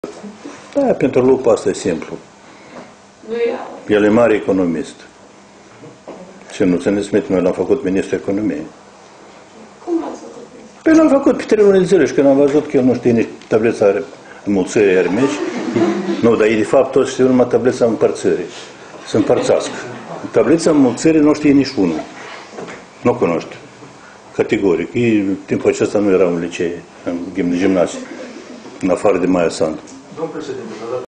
Da, pentru lupul asta e simplu. El e mare economist. Și nu țineți minte, noi l-am făcut ministrul economiei. Cum l-ați făcut? Păi l-am făcut pe 3 luni de zile și când am văzut că el nu știe nici tableța înmulțirii armeci, nu, dar ei de fapt toți știu numai tableța împărțirii. Să împărțească. Tableța înmulțirii nu știe nici unul. Nu cunoște. Categoric. Ei, timpul acesta nu erau în licee, în gimnaziu, în afară de Maia Sandu. Domnul președinte,